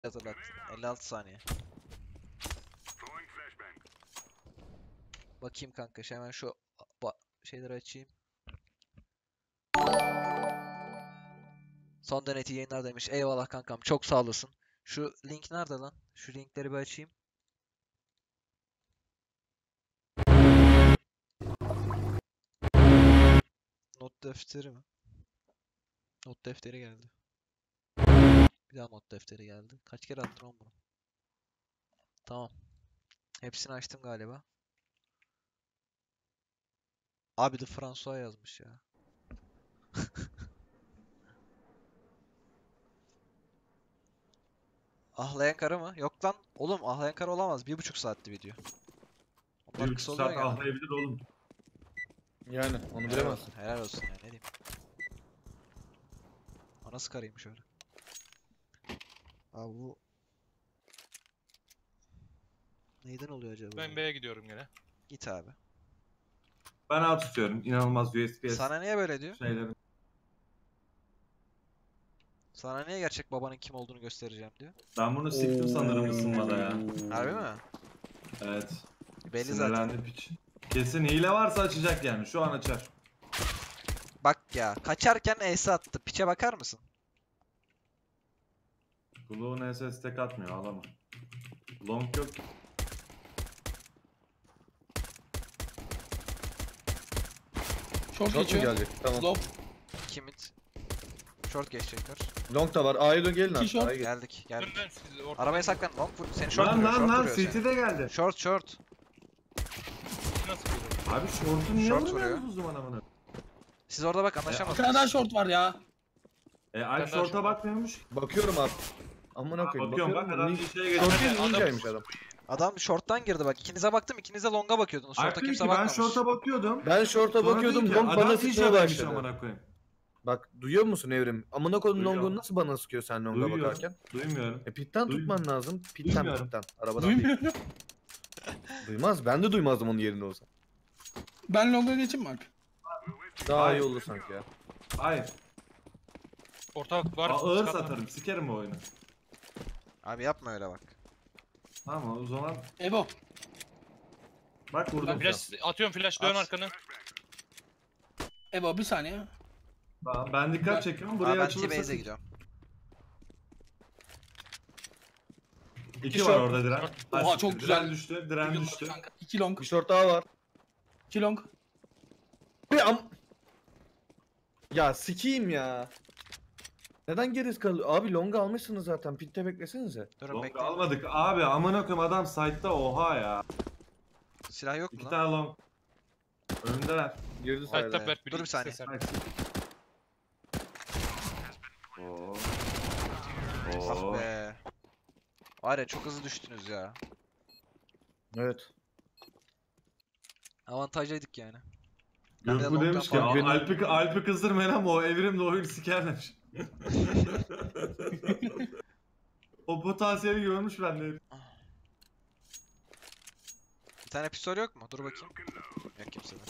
Hazırlat. 56 saniye. Bakayım kanka. Hemen şu şeyleri açayım. Son donate yayınlar demiş. Eyvallah kankam. Çok sağ olasın. Şu link nerede lan? Şu linkleri bir açayım. Not defteri mi? Not defteri geldi. Bir daha not defteri geldi. Kaç kere attım onu bunu? Tamam. Hepsini açtım galiba. Abi de François yazmış ya. Ahlayan karı mı? Yok lan. Oğlum ahlayan karı olamaz. 1,5 saatti video. Onlar 1,5 kısa oluyor saat yani. ahlayabilir oğlum. Yani onu Helal bilemezsin. olsun, helal olsun ya ne diyeyim. O nasıl karıymış öyle. Abi bu... Neyden oluyor acaba? Ben B'ye gidiyorum gene. Git abi. Ben A tutuyorum. İnanılmaz USPS Sana niye böyle diyor? şeylerin. Sana niye gerçek babanın kim olduğunu göstereceğim diyor. Ben bunu siktim sanırım ısınmada ya. Harbi mi? Evet. Belli zaten. Sinirlendi piç. Kesin hile varsa açacak yani. Şu an açar. Bak ya, kaçarken ace attı. Piçe bakar mısın? Blue NSS tek atmıyor ağlama. Long yok. Short Short mu geçiyor. gelecek? Tamam. Slow. Kimit? Short geçecekler. Long da var. A'ya dön gelin İki abi. short. A'ya gel. Geldik, geldik. Önden siz ortadan Arabaya saklan. Long vur. Seni short Lan vuruyor, lan short lan vuruyor seni. CT de geldi. Short, short. nasıl vuruyor? Abi şortu niye Short vurmuyorsunuz o zaman amına? Siz orada bak Bir anlaşamazsınız. tane daha short var ya. Alp daha şorta short. bakmıyormuş. Bakıyorum abi. Amına koyayım. Bakıyorum bak adam bir şeye geçti. Short değil Adam- ninjaymış adam. Adam short'tan girdi bak. İkinize baktım, ikiniz de long'a bakıyordunuz. Alp Short'a dedi kimse ki ben bakmamış. şorta bakıyordum. Ben short'a Sonra bakıyordum. dedi ki, Long adam bana ninja sıkmaya vermiş başladı. amına koyayım. Bak duyuyor musun Evrim? Amına koydum Duyuyorum. Long'u nasıl bana sıkıyor sen Long'a Duyuyorum. bakarken? Duymuyorum. Pitten Duymuyorum. tutman lazım. Pitten Duymuyorum. pitten. Arabadan değil. Duymuyorum. Duymaz. Ben de duymazdım onun yerinde olsa. Ben longa geçeyim bak. Daha Hayır. iyi olur sanki ya. Hayır. Orta var. Ağır çıkartma. satarım. Sikerim bu oyunu. Abi yapma öyle bak. Tamam o zaman. Ebo. Bak vurdum. Flash atıyorum, flash dön At. arkanı. Ebo bir saniye. Tamam ben dikkat çekiyorum. Buraya Abi ben açılırsa T-Base'e gidiyorum. İki var orada diren. Oha, Ha, çok güzel. Diren düştü. Diren düştü. Kanka. 2 long. Bir short daha var. 2 long. Bir am... Ya sikiyim ya. Neden geriz kalıyor? Abi Long'u almışsınız zaten. Pitte beklesenize. Durun Long bekleyin. almadık abi. Amına koyayım adam site'da oha ya. Silah yok mu İki lan? tane long. Önündeler. Girdi Hayır, sayede. tap ver. Dur bir saniye. ses ver. Bak. Oo. Ah Oo. be. Var ya çok hızlı düştünüz ya. Evet. Avantajlıydık yani. Ben de Gökbu long'dan demiş ki falan- benim- Alp'i kızdırmayın ama o evrimle oyunu siker demiş. O potansiyeli görmüş bende. Bir tane pistol yok mu? Dur bakayım. Yok kimsede.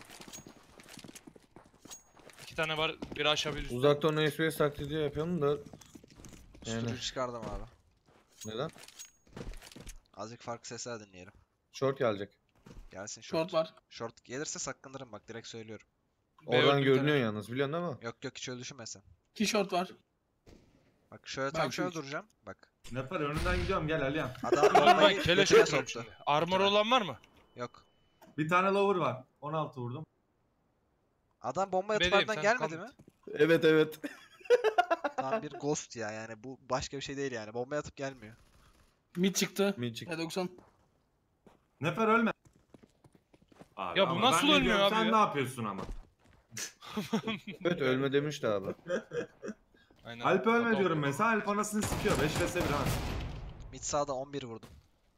2 tane var. Biri aşağı bir üst. Uzaktan o SPS taklidi yapıyorum da. Yani. Susturucu çıkardım abi. Neden? Azıcık farklı sesler dinleyelim. Short gelecek. Gelsin short. Short var. Short gelirse saklanırım bak direkt söylüyorum. B Oradan öldü bir görünüyor tane. yalnız biliyorsun değil mi? Yok yok hiç öyle düşünme sen. 2 short var. Bak şöyle Ben tam şöyle üç. duracağım. Bak. Nefer önünden gidiyorum gel Aliyan. Adam Oğlum ben bombayı keleş götüne atıyorum soktu. şimdi. Armor olan var mı? Yok. Bir tane lower var. 16 vurdum. Adam bomba yatıp Bedeyim, ardından sen gelmedi mi? Evet evet. Tam bir ghost ya yani bu başka bir şey değil yani. Bomba yatıp gelmiyor. Mid çıktı. Mid çıktı. E90. Nefer ölme. Abi, Ya bu ama nasıl ben ne ölmüyor diyorum, abi Sen ya? ne yapıyorsun ama? Evet ölme demişti abi. Aynen. Alp ölme Hata diyorum oldu. mesela. Alp anasını sikiyor. 5 vs 1 ha. Mid sağda 11 vurdum.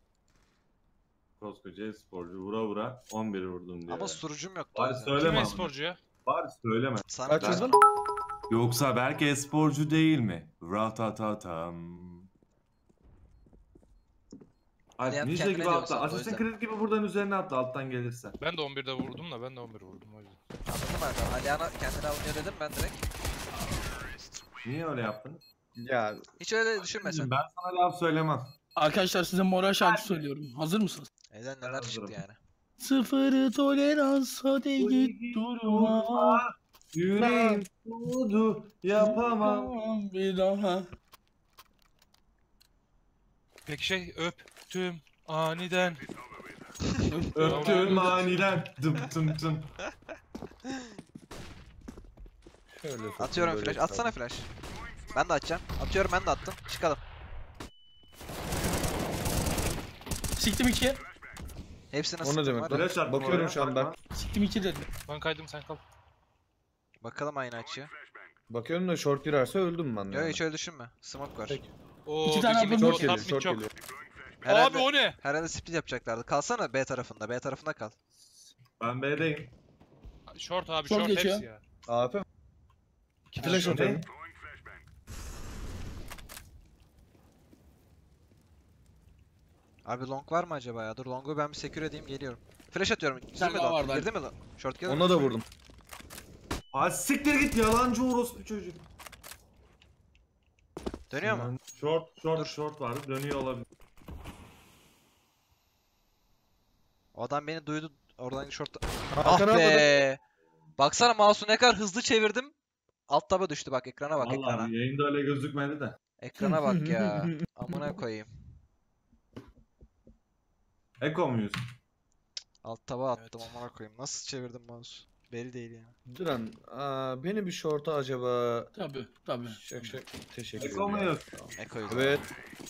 Koskoca sporcu vura vura 11 vurdum diyor. Ama susturucum yoktu. o Bari yüzden. söyleme Kim ama. esporcu ya? Bari söyleme. Sana Kaç ben- vurdun? Yoksa belki esporcu değil mi? Ratatatam. Alp Yani ninja kendine gibi diyorsun atla. sen, o Assassin's yüzden. Creed gibi buradan üzerine atla alttan gelirse. Ben de 11'de vurdum da ben de 11 vurdum o yüzden. Anladım abi. Aliana kendini avunuyor dedim ben direkt. Niye öyle yaptın? Ya Hiç öyle düşünmesen. Ben sana laf söylemem. Arkadaşlar size moral şarkı söylüyorum. Hazır mısınız? Neden neler hazırım. çıktı yani. Sıfır tolerans hadi git durma. Yüreğim soğudu yapamam. Bir daha. Peki şey öptüm aniden. Öptüm aniden. Dım tım tım. şöyle sokayım, Atıyorum böyle flash. Atsana çıkalım. flash. Ben de atacağım. Atıyorum ben de attım. Çıkalım. Siktim 2. Hepsine O ne sıktım demek var lan? ya. Flash attım Bakıyorum oraya, şu an bakma. ben. Siktim 2 dedim. Ben kaydım sen kal. Bakalım aynı açıya. Bakıyorum da short girerse öldüm ben. Yo yani. hiç öyle düşünme. Smoke var. Peki. Oo, İki tane bir mid upper Short çok, mid geliyor, top mid short çok. geliyor. Herhalde, Abi o ne? herhalde split yapacaklardı. Kalsana B tarafında. B tarafında kal. Ben B'deyim. Short abi Short short geçiyor. hepsi ya. AP. İki Flash short. atıyorum. Abi long var mı acaba ya? Dur long'u ben bir secure edeyim geliyorum. Flash atıyorum. tane Girdi mi daha long? vardı. Girdi mi long? Short girdi mi? Ona da vurdum. Ha siktir git yalancı orospu çocuk. Dönüyor mu? Short Dur. short vardı dönüyor olabilir. O adam beni duydu. Oradan short... Hakan Ah abi. be! Baksana mouse'u ne kadar hızlı çevirdim. Alt taba düştü bak ekrana bak ekrana. Vallahi yayında öyle gözükmedi de. Ekrana bak ya. Amına koyayım. Eko muyuz? Alt taba attım Evet. amına koyayım. Nasıl çevirdim mouse? Belli değil yani. Duran, beni bir short'a acaba... Tabii. Şak şak. Teşekkür Eko ederim. muyuz? Eko'yu. Evet.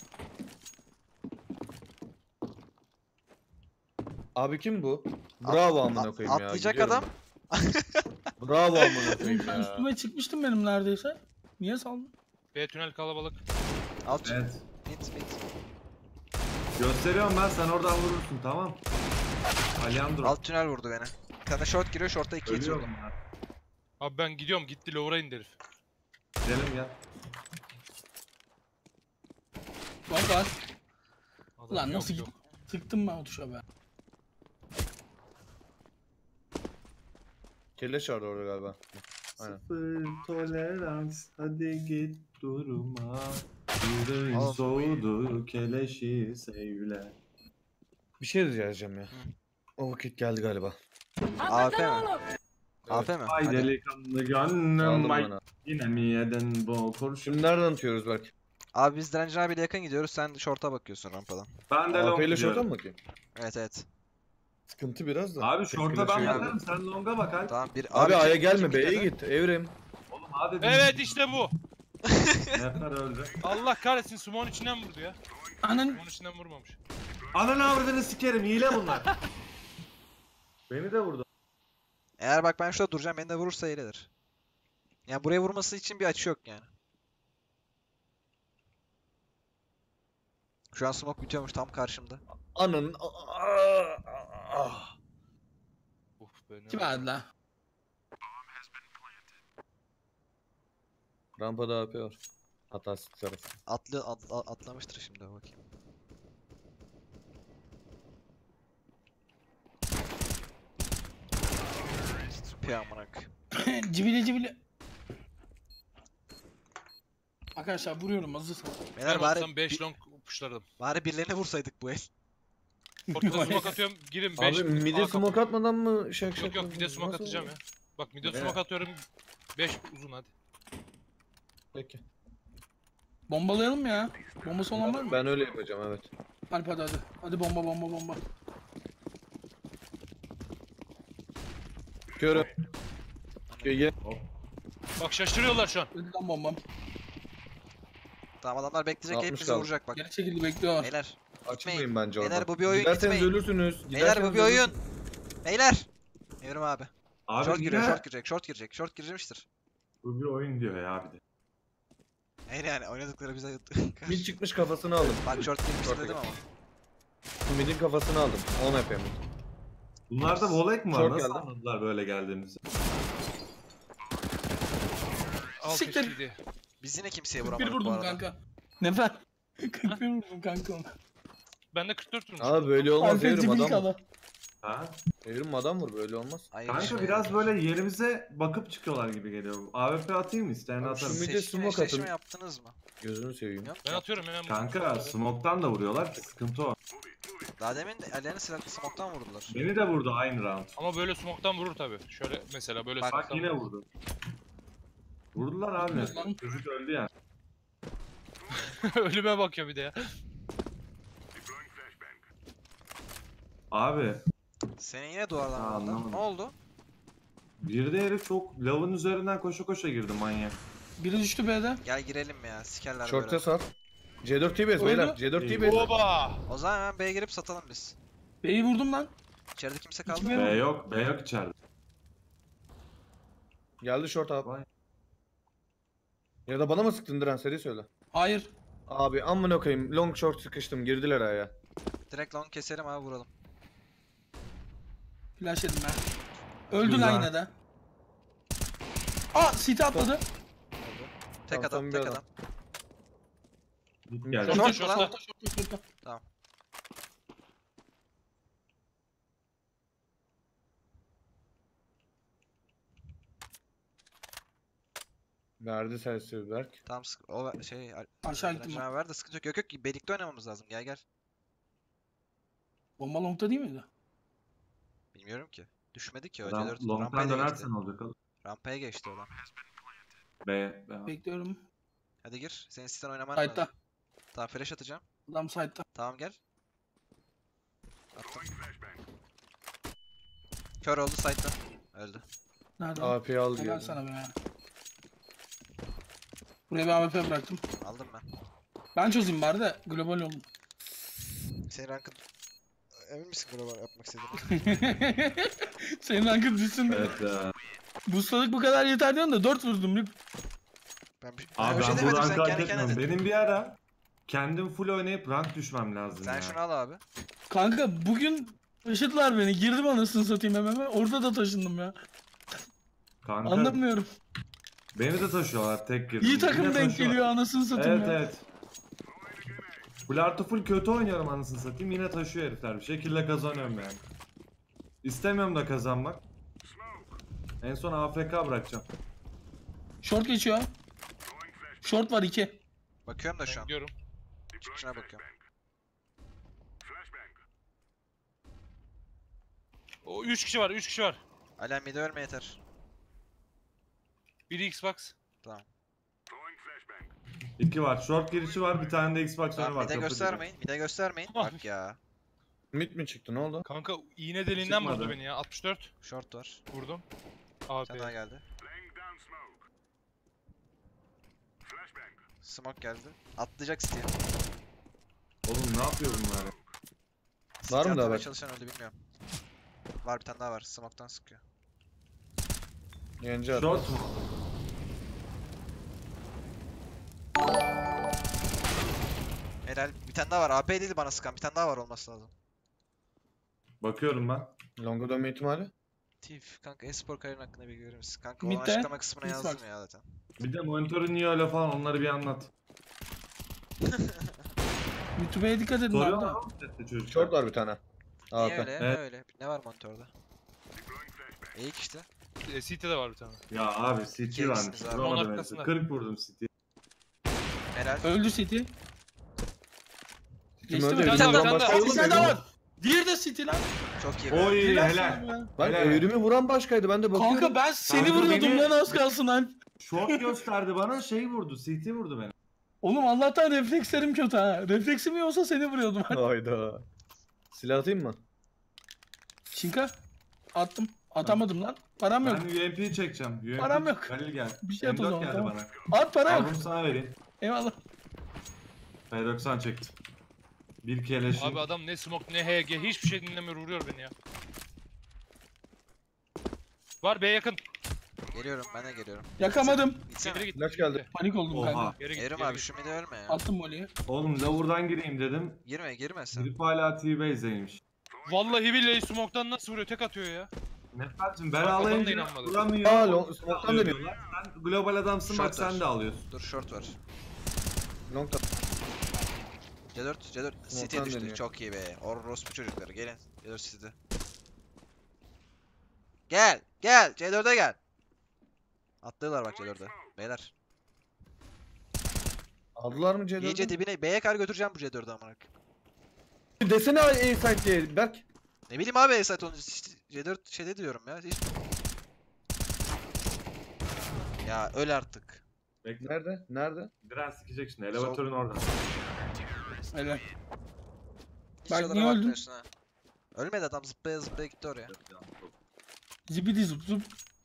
Abi kim bu? Bravo amına koyayım ya. Atlayacak gidiyorum adam. ben. Bravo amına koyayım Ben ya. üstüme çıkmıştım benim neredeyse. Niye saldın? B tünel kalabalık. Alt. Evet. Mid. Gösteriyorum ben sen oradan vurursun tamam. Alejandro. Alt tünel vurdu beni. Bir tane short giriyor, short'ta 2 hit Ölüyorum vurdum. ben. Abi ben gidiyorum gitti lower'a indi herif. Gidelim gel. Bak var. Adam Ulan yok, nasıl yok. Sıktım ben o tuşa be. Keleş vardı orada galiba. Aynen. Sıfır tolerans hadi git durma. Yüreğin Oğlum. soğudu keleşi sevle. Bir şey diyeceğim ya. O vakit geldi galiba. AF mi? AF mi? Ay Hadi. delikanlı gönlüm Aldım ay bana. yine mi yedin bu kurşun? Şimdi nereden atıyoruz belki? Abi biz Direncin abiyle yakın gidiyoruz. Sen short'a bakıyorsun rampadan. Ben de long AP ile short'a gidiyorum. mı bakayım? Evet. Sıkıntı biraz da. Abi short'a ben Keşke bakarım sen longa bak hadi. Tamam bir Abi A'ya kim- gelme kim B'ye dedi? git. Evrim. Oğlum hadi. Evet işte bu. Nefer öldü. Allah kahretsin Sumon içinden vurdu ya. Anan Sumon içinden vurmamış. Ananı avradını sikerim hile bunlar. Beni de vurdu. Eğer bak ben şurada duracağım beni de vurursa iyidir. Yani buraya vurması için bir açı yok yani. Şu an smoke bitiyormuş tam karşımda. Ananın... Uf be ne kim oldu? verdi la? Rampada AP var. Hatasız tarafı. Atlamıştır şimdi bakayım. Pi amına koyayım. Cibili. Arkadaşlar vuruyorum hazırsanız. Beyler Ben bari, olsam 5 long puşlardım. bari birilerine vursaydık bu el. Ortada smoke atıyorum girin 5. Abi mid'e smoke atmadan mı şak şak? Yok yok bir de smoke Nasıl atacağım olur? ya. Bak bir de Evet. smoke atıyorum 5 uzun hadi. Peki. Bombalayalım mı ya? Bombası olan var mı? Ben öyle yapacağım evet. Alp hadi. Hadi bomba. Körüm. Gel. Bak şaşırıyorlar şu an. Hadi lan bombam. Tamam adamlar bekleyecek 60 hepimizi kaldı. vuracak bak. Geri çekildi bekliyorlar. Beyler. Açılmayın bence Beyler, orada. bu bir oyun, Giderseniz gitmeyin. ölürsünüz. Beyler bu Giderseniz bir oyun. ölürsünüz. Beyler. Evrim abi. Abi Short giriyor, yine- short girmiştir. Bu bir oyun diyor ya bir de. Hayır yani oynadıkları bize... Mid çıkmış kafasını aldım. Bak short girmiştir Short dedim ama. Şu mid'in kafasını aldım. 10 yapayım. Bunlarda volek mi var? Short Nasıl geldi. anladılar böyle geldiğimizi? Al Siktir. keşkiydi. Biz yine kimseye 41 vuramadık bu vurdum arada. kanka. Nefer. 41 vurdum kanka ona. Ben de 44 vurmuş. Abi böyle olmaz Arka diyorum cibili adam. kala. Ha? Evrim adam vur böyle olmaz. Hayır Kanka şey biraz olur. böyle yerimize bakıp çıkıyorlar gibi geliyor. AWP atayım mı? İsteyen Abi atarım. şu mid- Seçkin smoke eşleşme atın. yaptınız mı? Gözünü seveyim. Yok. Ben atıyorum ya. Kanka smoke'tan da vuruyorlar. Sıkıntı o. Daha demin de Alien'i silahlı smoke'tan vurdular. Beni de vurdu aynı round. Ama böyle smoke'tan vurur tabi. Şöyle mesela böyle Bak Bak smoke'tan yine vurur. vurdu. Vurdular abi. Vurdu lan. Çocuk öldü yani. Ölüme bakıyor bir de ya. Abi Senin yine duvardan Ha, vurdu. anlamadım. Ne oldu? bir de herif çok lavın üzerinden koşa koşa girdi manyak. Biri düştü B'de. Gel girelim ya. Sikerler Short'ta böyle. sar. C4 TBS beyler. C4 TBS. Oba! O zaman hemen B'ye girip satalım biz. B'yi vurdum lan. İçeride kimse kaldı İki mı? B yok. B yok içeride. Geldi short abi. Vay. Ya da bana mı sıktın Diren seri söyle. Hayır. Abi amına koyayım long short sıkıştım girdiler aya. Direkt long keselim abi vuralım. Flash yedim ben. Öldü Güzel. lan yine de. Aa CT atladı. Tek Tamam, adam, son bir tek adam. adam. Git gel. Short Short mu lan? short short. Verdi sensiz Berk. Tamam o şey Aşağı gittim ben. Ver de sıkıntı yok. Yok yok birlikte oynamamız lazım. Gel gel. Bomba long'ta değil miydi? Bilmiyorum ki. Düşmedi ki o Adam C4 long'tan rampaya da geçti. dönersen olacak oğlum. Rampaya geçti adam. B. B. Bekliyorum. Hadi gir. Senin siten oynaman lazım. Side'da. Tamam flash atacağım. Adam side'da. Tamam gel. Attım. Kör oldu site'da. Öldü. Nerede? AP'yi al Helal geldi. sana be. Buraya bir AWP bıraktım. Aldım ben. Ben çözeyim bari de global oldum. Senin rankın... Emin misin global yapmak istediğini? Senin rankın düşsün. Evet ya. Boostladık bu kadar yeter diyorsun da 4 vurdum. Abi bir şey ben bu demedim, sen rankı hak kendi etmiyorum. kendine dedin. Benim bir ara kendim full oynayıp rank düşmem lazım Sen ya. şunu al abi. Kanka bugün taşıdılar beni. Girdim anasını satayım hemen. Orada da taşındım ya. Kanka Anlamıyorum. beni de taşıyorlar tek girdim. İyi Yine takım denk taşıyorlar. geliyor anasını satayım Evet ya. evet. Full artı full kötü oynuyorum anasını satayım yine taşıyor herifler bir şekilde kazanıyorum yani. İstemiyorum da kazanmak. En son AFK bırakacağım. Short geçiyor. Short var 2. Bakıyorum da şu Ben an. gidiyorum. Çıkışına bakıyorum. O 3 kişi var, 3 kişi var. Alem mide ölme yeter. Biri Xbox. İki var. Short girişi var. Bir tane de Xbox Tamam var. mide kapı göstermeyin. Mide göstermeyin. Tamam. Bak ya. Mid mi çıktı ne oldu? Kanka iğne deliğinden Çıkmadı. vurdu beni ya. 64 Short var. vurdum. Bir tane daha AP. geldi. Smoke geldi. Atlayacak City'ye. gibi. Oğlum ne yapıyor bunlar? ya? City Var mı daha atlamaya bak? çalışan öldü bilmiyorum. Var bir tane daha var. Smoke'tan sıkıyor. Yence at. Short mu? Helal. Bir tane daha var. AP değil bana sıkan. Bir tane daha var olması lazım. Bakıyorum ben. Longa dönme ihtimali. Tif kanka espor kariyerin hakkında bilgi verir misin? Kanka o Mid'de, açıklama kısmına mid yazdım var. ya zaten. Bir de monitörü niye öyle falan onları bir anlat. YouTube'a dikkat edin Soruyor abi. mu chatte çocuklar? Short var bir tane. Niye AP. öyle? Evet. Ne öyle? Ne var monitörde? Eğik işte. CT'de var bir tane. Ya abi CT İki varmış. X'imiz var. Vuramadım Onun hepsi. arkasında. 40 vurdum CT. Helal. Öldü City. Kim Geçti öldü? mi? Bir Bizim tane daha, vuran bir tane başka daha. yok Bir mu? tane daha var. Diğeri de City lan. Çok iyi be. Oy Helal helal. sana be. Lan Helal. evrim'i vuran başkaydı ben de bakıyorum. Kanka ben seni Kanka vuruyordum beni- lan az kalsın lan. Short gösterdi bana şey vurdu. CT vurdu beni. Oğlum Allah'tan reflekslerim kötü ha. Refleksim iyi olsa seni vuruyordum. Hayda. Silah atayım mı? Şinka. Attım. Atamadım lan. Param yok. Ben UMP'yi çekeceğim. UMP Param yok. Halil gel. Bir şey at o M4 zaman, geldi tamam. bana. At para Al yok. bunu sana vereyim. Eyvallah. P90 çektim. Bir keleşim. Abi adam ne smoke ne HG hiçbir şey dinlemiyor vuruyor beni ya. Var B yakın. Geliyorum ben de geliyorum. Yakamadım. Gitsene. Geri git. Flash geri geldi. git. Panik oldum Oha. kanka. Geri git. Evrim geri abi git. şu mide ölme ya. Attım voley'i. Oğlum lavurdan gireyim dedim. Girme sen. Herif hala T-Base'deymiş. Vallahi billahi smoke'tan nasıl vuruyor tek atıyor ya. Nefret'cim Bak, ben adam da alayınca inanmadı. vuramıyor. Aa, smoke'tan dönüyor. Sen global adamsın bak Short var. sen de alıyorsun. Dur short var. Long tap. C4 City Smoke'tan düştü. dönüyor. Çok iyi be. Orospu çocukları gelin. C4 City'de. Gel. Gel. C4'e gel. Atlıyorlar bak C4'e. Beyler. Aldılar mı C4'ü? İyice dibine B'ye kadar götüreceğim bu C4'ü amına koyayım. Desene A-Site diye Berk. Ne bileyim abi Esat onu C4 şeyde diyorum ya. Hiç... Ya öl artık. Bekle. Nerede? Nerede? Diren sikecek şimdi. Elevatörün orada. Helal. Hiç Bak, oralara niye öldün? bakmıyorsun ha. Ölmedi adam zıplaya zıplaya gitti oraya. Zibidi zup zup.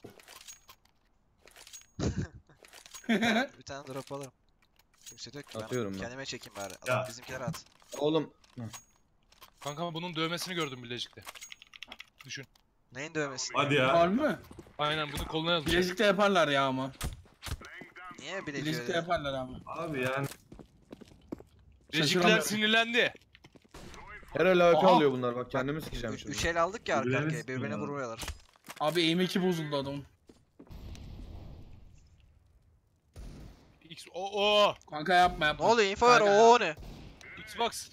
Bir tane drop alırım. Kimse de yok ki Atıyorum ben ben. kendime çekeyim bari. Adam Ya. bizimkileri at. Oğlum. Kanka bunun dövmesini gördüm Bilecik'te. Düşün. Neyin dövmesi? Hadi ya. Var mı? Aynen bunu koluna yazacak. Bilezik'te yaparlar ya ama. Niye Bilezik'te bileziyor? yaparlar ama. Abi yani. Bilecikler Şaşıramıyorum. sinirlendi. Her el AK Aha. alıyor bunlar bak kendimi sikeceğim şimdi. 3 el aldık ya arka Birbirlerini arkaya. Birbirini sıkıyorlar. vuruyorlar. Abi aim eki bozuldu adamın. X o Kanka yapma Ne yapma. oluyor? Info ver. Kanka ya. Oo ne? Xbox.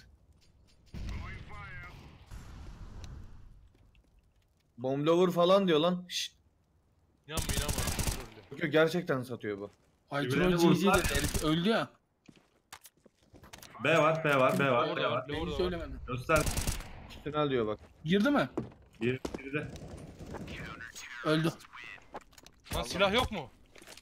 Bomb lover falan diyor lan. Şşt. İnanma inanma. Öyle. Yok, yok, gerçekten satıyor bu. Ay Birbirlerini troll GG vurdular. dedi herif öldü ya. B var, B var, B var, Orada B var. var. Beni Orada var. söylemedin. Göster. Tünel diyor bak. Girdi mi? Biri de. Öldü. Lan silah yok mu?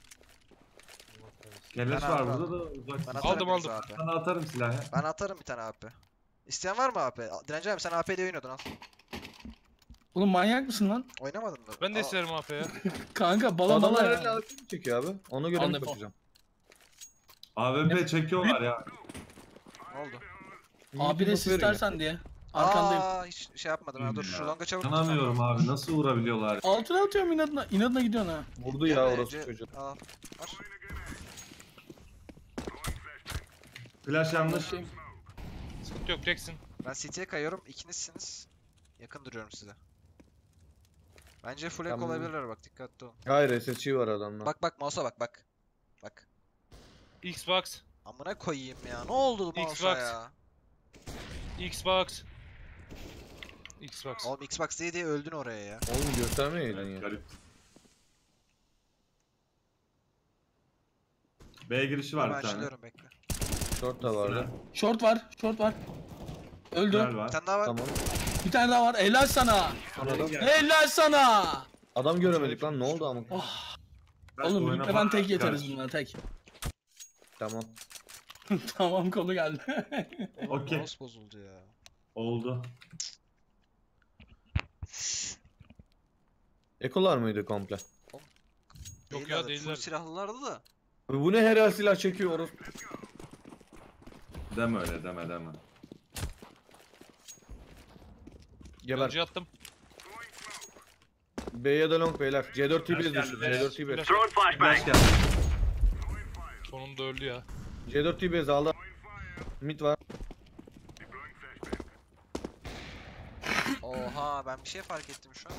Keleş Ben var aldım. burada da uzak. Ben Ben atarım Aldım, birisi aldım. AP. sana atarım silahı. Ben atarım bir tane AP. İsteyen var mı AP? Direnci abi sen AP diye oynuyordun al. Oğlum manyak mısın lan? Oynamadın mı? Ben de Al. isterim AP ya. Kanka bala bala Adamlar ya. elle AK mi çekiyor abi? Ona göre mi Anladım. bakacağım? AWP çekiyorlar ya. Ne oldu? Abi de istersen diye. Arkandayım. Aa hiç şey yapmadım ha. Dur şu longa çabuk. İnanamıyorum abi nasıl vurabiliyorlar. Altına atıyorum inadına. İnadına gidiyorsun ha. Vurdu ya orası çocuk. Al. Var. Flash yanlış. Sıkıntı yok Jackson. Ben CT'ye kayıyorum. İkinizsiniz. Yakın duruyorum size. Bence full ek Tamam. olabilirler bak dikkatli olun. Hayır SSG var adamda. Bak bak mouse'a bak bak. Bak. Xbox. Amına koyayım ya. Ne oldu mouse'a Xbox. ya? Xbox. Xbox. Oğlum Xbox diye öldün oraya ya. Oğlum göstermeyeydin ya. Garip. B girişi var Ben bir tane. açılıyorum bekle. Short da vardı. Short var. Short var. Öldü. Tünel Bir var. tane daha var. Tamam. Bir tane daha var. Helal sana. Adam, Helal sana. adam göremedik lan ne oldu ama? Oğlum oyuna birlikte ben bak- tek yeteriz karşı. bunlara tek. Tamam. Tamam konu geldi. Oğlum Okey. mouse bozuldu ya. Oldu. Ekolar mıydı komple? Yok ya, Değillerdi, değiller. Full silahlılardı da. Bu ne her el silah çekiyor orası. Deme öyle deme. Geber. Yolcu attım. B'ye de long beyler. C4 TB geldi, düştü. flash. C4 TB. Flash geldi. Sonunda öldü ya. C4 TB aldı. Mid var. Oha ben bir şey fark ettim şu an.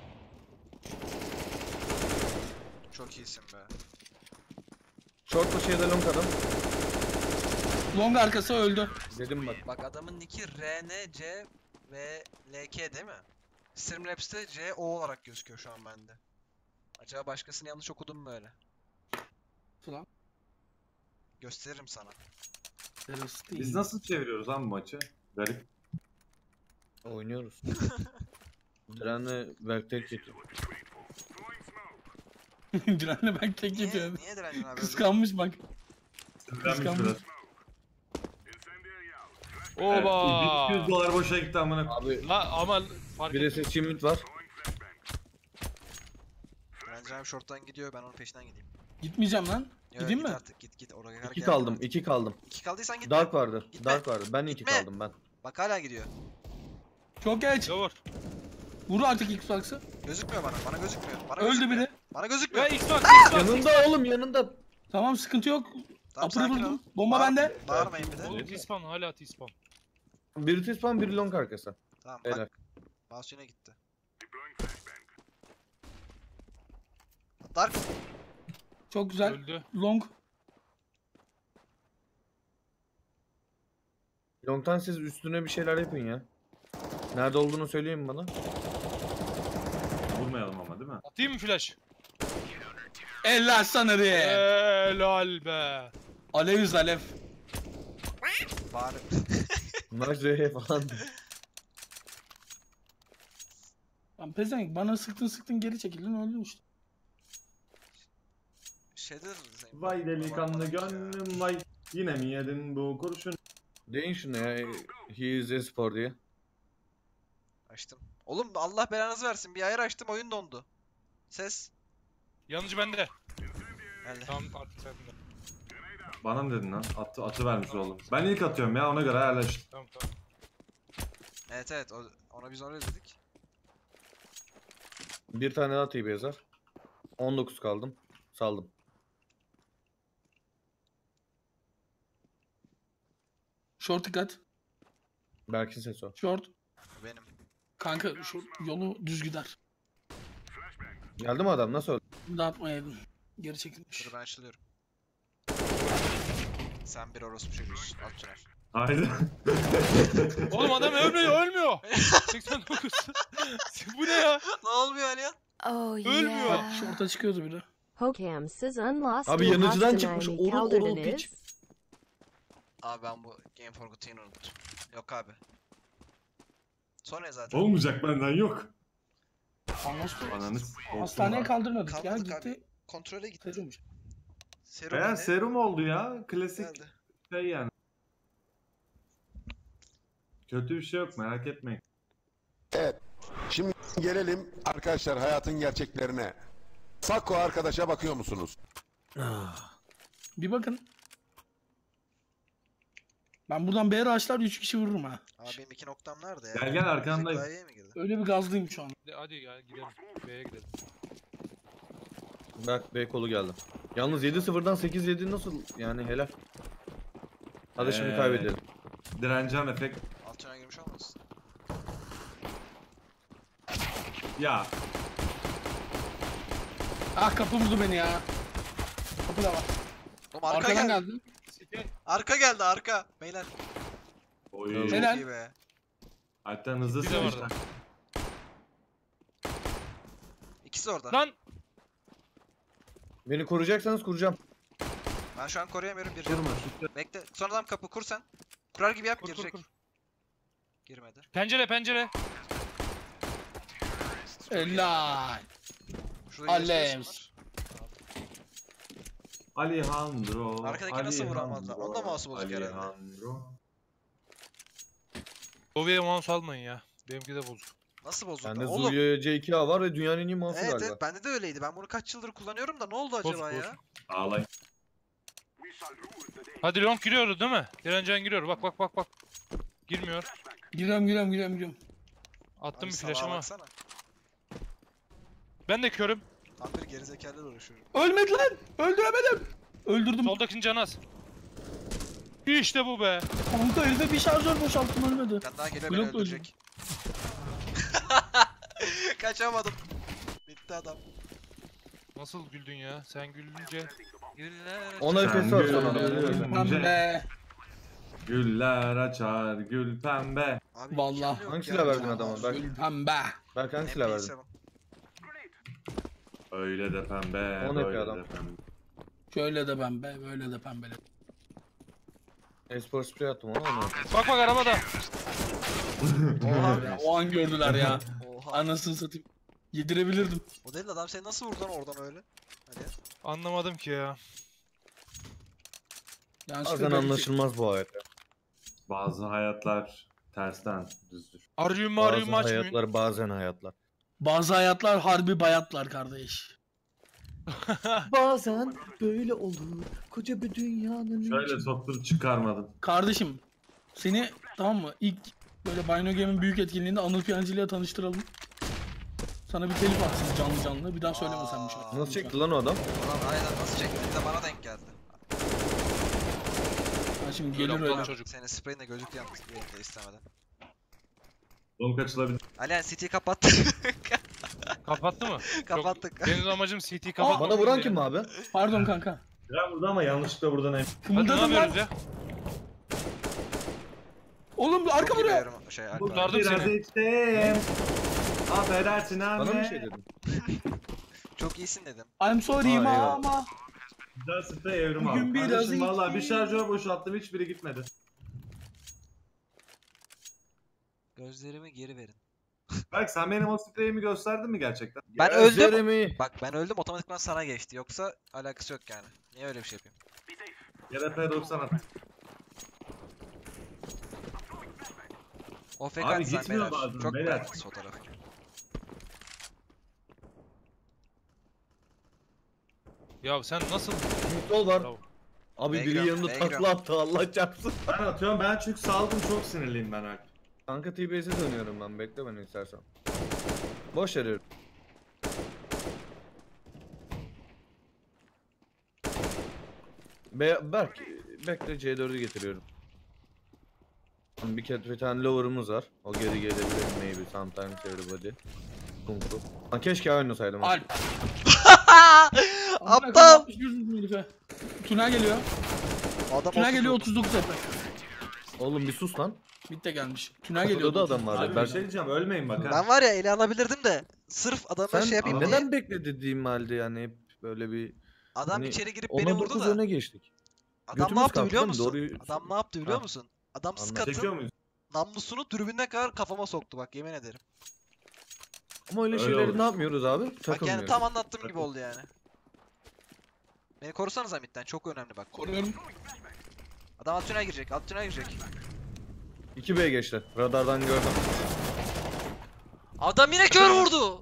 Çok iyisin be. Short bu şeyde long adam. Long arkası öldü. Dedim bak. Bak adamın nicki RNC ve LK değil mi? Streamlabs'te CO olarak gözüküyor şu an bende. Acaba başkasını yanlış okudum mu öyle? Ulan. Gösteririm sana. Biz nasıl çeviriyoruz lan bu maçı? Garip. Oynuyoruz. Direnle Berk'tek geçiyor. Direnle ben tek Niye, gidiyorum. niye direncin abi öyle? Kıskanmış bak. Sinirlenmiş Kıskanmış. biraz. Oba. 1200 dolar boşa gitti amına. Abi La ama fark bir et. de SSG mid var. Direnci abi short'tan gidiyor ben onun peşinden gideyim. Gitmeyeceğim lan. Yo, Gideyim git mi? artık git oraya kadar 2 gel. kaldım. 2 kaldım. 2 kaldıysan git. Dark vardı. Gitme. Dark vardı. Ben 2 Gitme. kaldım ben. Bak hala gidiyor. Çok geç. Lower. Vur artık Xbox'ı. Gözükmüyor bana. Bana gözükmüyor. Bana Öldü gözükmüyor. biri. Bana Ya gözükmüyor. Xbox. Yanında oğlum yanında. Tamam sıkıntı yok. Tamam Apırı sakin ol. vurdum. Bomba bende. Bağırmayın bir de. Oğlum T-spawn hala T-spawn. Biri T-spawn biri long arkası. Tamam Helal. bak. Mouse yine gitti. Dark. Çok güzel. Öldü. Long. Long'tan siz üstüne bir şeyler yapın ya. Nerede olduğunu söyleyin bana. Vurmayalım ama değil mi? Atayım mı flash? Eller sana re. Helal be. Alev yüz alev. Bari. Bunlar JH falan. Lan pezevenk bana sıktın geri çekildin öldün işte. Şeyde Vay delikanlı gönlüm vay. Yine mi yedin bu kurşun? Deyin şunu ya. He is esport diye. Açtım. Oğlum Allah belanızı versin. Bir ayar açtım oyun dondu. Ses. Yanıcı bende. Geldi. Tamam artık sende. Bana mı dedin lan? Atı vermiş oğlum. Ben ilk atıyorum ya ona göre ayarlaş. Tamam tamam. Evet ona biz öyle dedik. Bir tane daha TB yazar. 19 kaldım. Saldım. Short dikkat. Berk'in sesi o. Short. Benim. Kanka şu yolu düz gider. Geldi mi adam? Nasıl öldü? Dağıtmayaydın. Geri çekilmiş. Dur ben açılıyorum. Sen bir orospu çocuğusun. Alt tünel. Haydi. Oğlum adam ölmüyor. 89. Bu ne ya? Ne olmuyor Ali ya? Oh Ölmüyor. Bak yeah. short'a çıkıyordu biri. Hokam siz unlost Abi me yanıcıdan hasta çıkmış, nami oru kaldırdınız. oru piç. Abi ben bu Game for Good'u unuttum. Yok abi. Sonra zaten. Olmayacak benden yok. Anlaştık. Ananız. Hastaneye kaldırmadık ya Kaldırdık gitti. abi. Kontrole gitti. Serummuş. Serum. Eğer hani serum oldu ya. Klasik geldi. şey yani. Kötü bir şey yok merak etmeyin. Evet. Şimdi gelelim arkadaşlar hayatın gerçeklerine. Sako arkadaşa bakıyor musunuz? Bir bakın. Ben buradan B'ye açlar 3 kişi vururum ha. Abi benim 2 noktam nerede ya? Gel arkandayım. Zekaiye mi girdi? Öyle bir gazlıyım şu an. Hadi ya gidelim. B'ye gidelim. Berk B kolu geldi. Yalnız 7-0'dan 8-7 nasıl yani helal. Hadi şimdi kaybedelim. Direneceğim efekt. Alt tünel girmiş olmasın? Ya. Ah kapı vurdu beni ya. Kapı da var. Oğlum arka Arkadan geldi. geldi. Arka geldi arka. Beyler. Oy. Helal. İyi be. Alpten hızlı Bir de vardı. sıkıştı. İkisi orada. Lan Beni koruyacaksanız kuracağım. Ben şu an koruyamıyorum bir Durma. canım. Bekle. Son adam kapı kur sen. Kurar gibi yap kur girecek. kur. Girmedi. Pencere. Helal. Şurada Alev. gösteriyorsun var. Alejandro. Arkadaki nasıl vuramadılar? Onda mouse bozuk herhalde. Alejandro. Dovi'ye mouse almayın ya. Benimki de bozuk. Nasıl bozuldu? Bende Oğlum. Zuya C2A var ve dünyanın en iyi mouse'u Evet galiba. evet bende de öyleydi. Ben bunu kaç yıldır kullanıyorum da ne oldu acaba Bozuk, ya? Ağlay. Hadi long giriyoruz değil mi? Direncen giriyor. Bak. Girmiyor. Giriyorum. Attım Abi bir salağa flash ama. baksana. Ben de körüm. Tam bir gerizekalılarla uğraşıyorum. Ölmedi lan. Öldüremedim. Öldürdüm. Soldakini can az. İşte bu be. Kanka heride bir şarjör boşalttım ölmedi. Bir tane daha geliyor beni Blok da öldürecek. Kaçamadım. Bitti adam. Nasıl güldün ya? Sen gülünce. Güller. Ona Sen öpesi var gül. sonra. Lan be. Güller açar gül pembe. Abi Vallahi. imkanı yok Hangi ya. silah verdin adama? Bak. Gül pembe. Berk hangi silah verdin? NPC bu. Öyle de pembe. O ne Böyle yapıyor adam? de pembe. Şöyle de pembe, böyle de pembele. Espor spray attım ona. Bak arabada. Oha. O an gördüler ya. Oha. Anasını satayım. Yedirebilirdim. O değil adam seni nasıl vurdu lan oradan öyle? Hadi. Anlamadım ki ya. Yani Bazen anlaşılmaz bu hayat. ya. Bazı hayatlar tersten düzdür. Arıyorum Bazı açmıyor. hayatlar bazen hayatlar. Bazı hayatlar harbi bayatlar kardeş. Bazen böyle olur. Koca bir dünyanın Şöyle sokturup çıkarmadım. Kardeşim seni tamam mı ilk böyle Bino Game'in büyük etkinliğinde Anıl Piyancı ile tanıştıralım. Sana bir telif atsın canlı. Bir daha söylemesen bir şey. Aa. Nasıl çekti lan o adam? Ulan aynen nasıl çekti? Bir de bana denk geldi. Ben şimdi Öyle gelir aptal öyle. çocuk. Senin spreyinle gözüktü yalnız yayında istemeden. Long kaçılabilir. Alihan CT'yi kapattı. Kapattı mı? Kapattık. Benim amacım CT kapatmak. Bana vuran kim abi? Pardon kanka. Ya burada ama yanlışlıkla buradan Hadi ne Kımıldadım lan. yapıyoruz ya? Oğlum arka Çok iyi vuruyor. bir yorum- Şey, Alp abi. Kurtardım Biraz seni. içtim. Affedersin Bana mı abi. şey dedin? Çok iyisin dedim. I'm sorry eyvallah. ama. Güzel sprey Evrim Bugün abi. biraz Kardeşim iyi. valla bir şarjör boşalttım hiçbiri gitmedi. Gözlerimi geri verin. Bak sen benim o spreyimi gösterdin mi gerçekten? Ben öldüm. Gözlerimi. Bak ben öldüm otomatikman sana geçti. Yoksa alakası yok yani. Niye öyle bir şey yapayım? Yere P90 at. OFK Abi atsan gitmiyor beyler. bazen, Çok beyler. beğendiniz fotoğrafı. Ya sen nasıl? Sol var. Bravo. Abi biri Background, yanında background. takla attı Allah çarpsın. Ben atıyorum ben çünkü saldım çok sinirliyim ben Alp. Kanka TBS'e dönüyorum ben, bekle beni istersen. Boş veriyorum. Berk, bekle C4'ü getiriyorum. Bir tane lower'ımız var. O geri gelebilir maybe sometimes everybody. Kung fu. Ha, keşke oynasaydım. Alp. Aptal! Tünel geliyor. Adam Tünel geliyor 30 vurdu. 39 tepe. Oğlum bir sus lan. Bit de gelmiş. Tünel geliyor. Orada da adam vardı. Abi Ben bir şey diyeceğim ölmeyin bak ha. Ben var ya ele alabilirdim de sırf adamı sen şey yapayım diye. neden bekle dediğim halde yani hep böyle bir Adam hani içeri girip ona beni vurdu 9 da. öne geçtik. Adam götümüz ne yaptı kalktı biliyor değil mi? musun? Doğruyu- Adam ne yaptı biliyor Ha. musun? Adam Anladım. Çekiyor Scott'ın muyuz? namlusunu tribüne kadar kafama soktu bak yemin ederim. Ama öyle Öyle şeyleri olur. ne yapmıyoruz abi? Bak yani Çakılmıyoruz. tam anlattığım gibi oldu yani. Beni korusanız Hamit'ten çok önemli bak. Koruyorum. Adam alt tünel girecek, alt tünel girecek. 2B geçti. Radardan gördüm. Adam yine kör vurdu.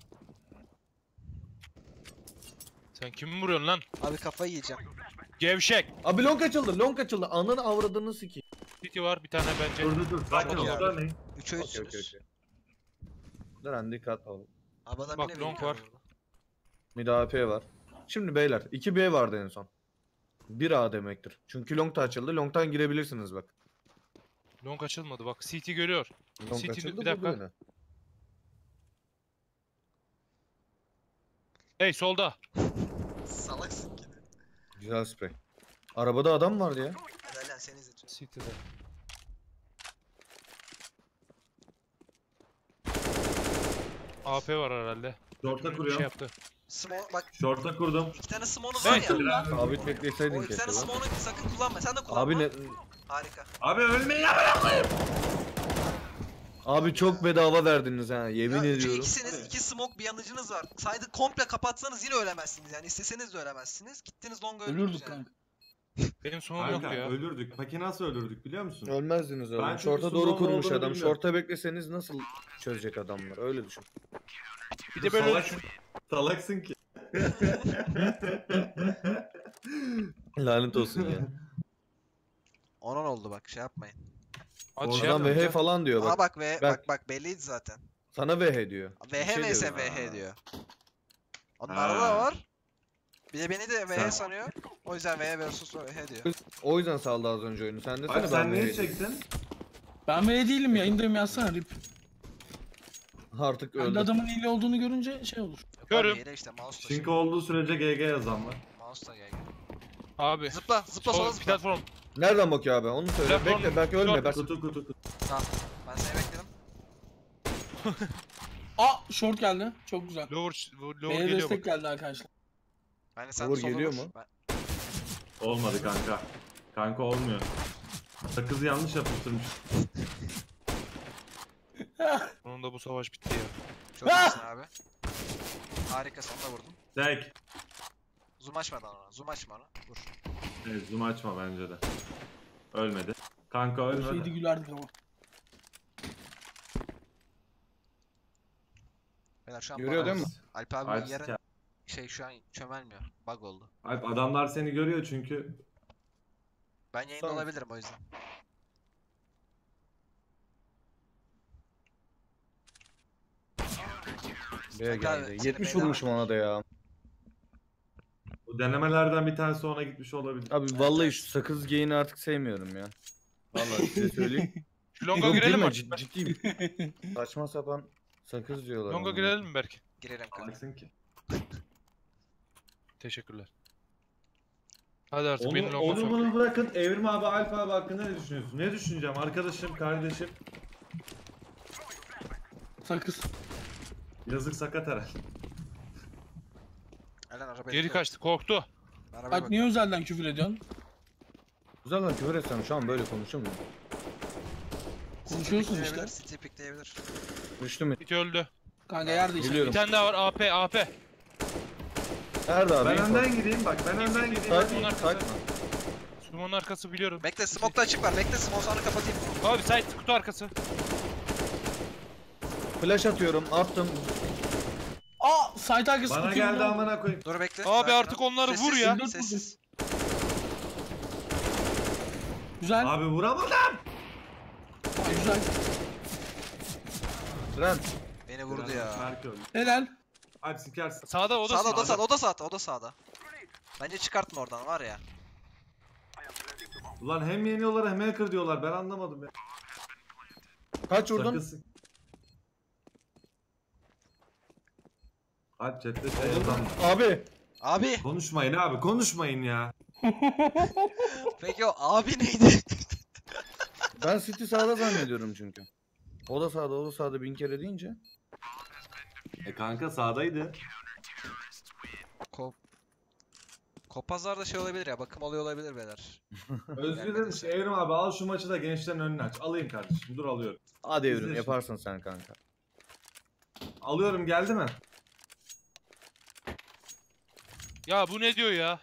Sen kimi vuruyorsun lan? Abi kafayı yiyeceğim. Gevşek. Abi long açıldı, long açıldı. Ananı avradını sikeyim. City var bir tane bence. Dur sakin ol Okey abi. ölmeyin. 3'e 3'sünüz. Dur dikkat ol. Abi adam Bak, yine long beni var. kör vurdu. Müdafaa var. Şimdi beyler 2B vardı en son. 1A demektir. Çünkü long da açıldı. Long'tan girebilirsiniz bak. Long açılmadı bak. CT görüyor. Long City açıldı bir dakika. burada yine. Hey solda. Salaksın ki. Güzel sprey. Arabada adam vardı ya. Hadi lan seni izletiyorum. City'de. AP var herhalde. Short'a Şey kuruyorum. yaptı. Small bak Short'a kurdum. 2 tane small'u var ya. Sabit bekleseydin O 2 keşke tane lan. small'u sakın kullanma. Sen de kullanma. Abi ne? Harika. Abi ölmeyin ya. Abi çok bedava verdiniz ha. Yemin Ya 3'e ediyorum. 2'siniz. 2 smoke bir yanıcınız var. Saydı komple kapatsanız yine ölemezsiniz yani. İsteseniz de ölemezsiniz. Gittiniz long'a öldünüz Ölürdük yani. kanka. Benim sonum yok Kanka ya. ölürdük. Peki nasıl ölürdük biliyor musun? Ölmezdiniz öyle. Ben çünkü Şorta Suzan'ın doğru kurmuş olduğunu adam. bilmiyorum. Şorta bekleseniz nasıl çözecek adamlar? Öyle düşün. Bir de böyle Salaksın. Salaksın ki. Lanet olsun ya. Onan oldu bak şey yapmayın. hadi şey Oradan Adam yapma. VH falan diyor Aa bak. bak ve Bak. bak belliydi zaten. Sana VH diyor. VH şey vs diyor. VH diyor. Onlarda da Ha. var. Bir de beni de VH Sen- sanıyor. O yüzden VH versus VH diyor. O yüzden saldı az önce oyunu. Sen desene Abi ben sen niye VH. çektin? Ben böyle değilim yayındayım yazsana Rip. Artık Ben de öldü. adamın iyi olduğunu görünce şey olur. Yok Körüm. abi hile işte mouse da Çünkü olduğu sürece GG yazan var. Mouse da gel. Abi. Zıpla zıpla sola Sol zıpla. platform. Nereden bakıyor abi? Onu söyle. Platform- Bekle belki ölme. Short. Ben... Kutu. Ben seni bekledim. Aa short geldi. Çok güzel. Lower B'ye geliyor destek bak. geldi arkadaşlar. Ben de sen Uğur sola geliyor vur. mu? Ben... Olmadı kanka. Kanka olmuyor. Sakızı yanlış yapıştırmış. Sonunda bu savaş bitti ya. Çok iyisin abi. Harika sonunda vurdum. Tek. Zoom açmadan ona. Zoom açma ona. Vur. Evet zoom açma bence de. Ölmedi. Kanka Şeydi ölmedi. gülerdik ama. Beyler şu an Görüyor bug değil mi? oldu. Alp abi Alp yarın siker. şey şu an çömelmiyor. Bug oldu. Alp adamlar seni görüyor çünkü. Ben yayında Tamam. olabilirim o yüzden. B'ye Kanka abi, geldi. seni 70 B'den vurmuşum ona da ya. Bu denemelerden bir tanesi ona gitmiş olabilir. Abi vallahi şu sakız geyini artık sevmiyorum ya. Vallahi size söyleyeyim. Şu longa Yok, girelim girme, mi? ciddiyim. Saçma sapan sakız diyorlar. Longa ona. girelim mi Berk? Girelim kanka. Salaksın ki. Teşekkürler. Hadi artık beni Onu, longa onu sok. bunu bırakın. Evrim abi, Alp abi hakkında ne düşünüyorsun? Ne düşüneceğim arkadaşım, kardeşim? Sakız. Yazık sakat herhalde. Elen arabaya Geri dikkat. kaçtı, korktu. Arabaya Bak bak. niye özelden küfür ediyorsun? Güzel lan küfür etsem şu an böyle konuşuyor muyum? Konuşuyorsun işte. Pikleyebilir, City pikleyebilir. Düştü mü? Hit öldü. Kanka yer değiştir. Biliyorum. Bir tane daha var, AP. Nerede abi? Ben info? önden gideyim bak, ben önden gideyim. Takma, Onlar takma. Sumon'un arkası biliyorum. Bekle, smoke'da açık var. Bekle, smoke sonra kapatayım. Abi side kutu arkası. Flash atıyorum, attım. Aa site arkası Bana tutuyor geldi lan. amına koyayım. Dur bekle. Abi sakin artık ol. onları Sessiz, vur ya. Sessiz. Güzel. Abi vuramadım. Aa, güzel. Trent. Beni vurdu ya. Berk öldü. Helal. Abi sikersin. Sağda o da Sağda, o da sağda. sağda, o da sağda, o da sağda. Bence çıkartma oradan var ya. Ulan hem yeniyorlar hem hacker diyorlar, ben anlamadım ya. Kaç vurdun? Sakınsın. Abi chatte şey yazan. Abi. Abi. Konuşmayın abi, konuşmayın ya. Peki o abi neydi? Ben City sağda zannediyorum çünkü. O da sağda 1000 kere deyince. Kanka sağdaydı. Kopazlarda şey olabilir ya, bakım oluyor olabilir beyler. Özgür demiş Evrim abi al şu maçı da gençlerin önüne aç. Alayım kardeşim, dur alıyorum. Hadi Evrim İzle yaparsın sen kanka. Alıyorum, geldi mi? Ya bu ne diyor ya?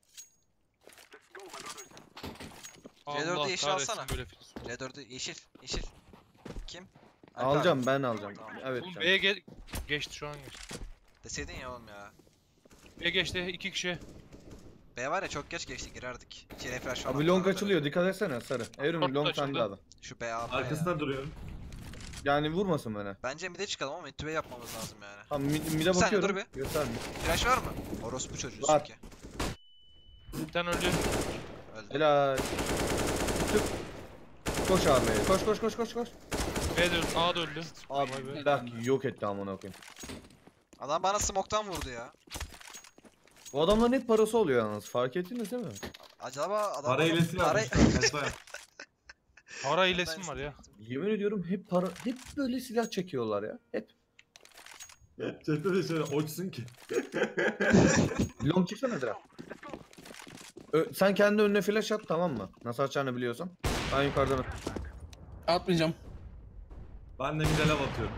C4'ü Allah yeşil kahretsin alsana. böyle fils. C4'ü yeşil, yeşil. Kim? Alper Alacağım abi. ben alacağım. Tamam. Evet Oğlum canım. B'ye geçti şu an geçti. Deseydin ya oğlum ya. B'ye geçti 2 kişi. B var ya, çok geç geçti, girerdik. İçeri flash falan. Abi long atarlar açılıyor dikkat etsene sarı. Evrim Short long açıldı. sende abi. böyle. Şu B abi ya. Arkasında duruyorum. Yani vurmasın beni. Bence mid'e çıkalım ama mid-to-way yapmamız lazım yani. Tamam mid'e saniye, bakıyorum. dur bir. Göster mi? Flash var mı? Orospu çocuğu Var. ki. Bir tane öldü. Öldü. Helal. Tık. Koş abi. Koş. B de öldü. A da öldü. Abi Vay be. bir dakika yok etti amına koyayım. Adam bana smoke'tan vurdu ya. Bu adamların hep parası oluyor yalnız. Fark ettiniz değil mi? Acaba adam Para hilesi para... yapmışlar. Para hilesim var ya. Yemin ediyorum hep böyle silah çekiyorlar ya. Hep. Chatte de şöyle oçsun ki. Long çıksana direkt. Sen kendi önüne flash at tamam mı? Nasıl açacağını biliyorsan. Ben yukarıdan Atmayacağım. Ben de midele atıyorum.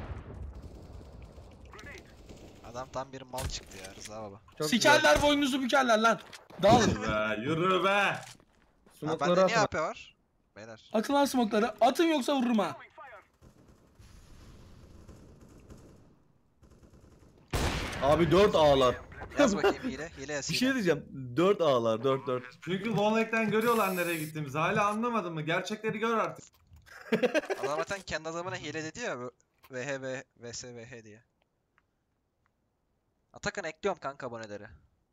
Adam tam bir mal çıktı ya Rıza baba. Çok Sikerler boynunuzu bükerler lan. Dağılın. Yürü be. Ha, Smoke'ları bende niye atma. AP var? Beyler. Atın lan smoke'ları. Atın yoksa vururum ha. Abi 4 ağlar. Yaz bakayım hile yaz Bir hile. şey diyeceğim. 4 ağlar 4. Çünkü Wallhack'ten görüyorlar nereye gittiğimizi. Hala anlamadın mı? Gerçekleri gör artık. Adam zaten kendi adamına hile dedi ya. VH, VS, VH diye. Atakan ekliyorum kanka aboneleri.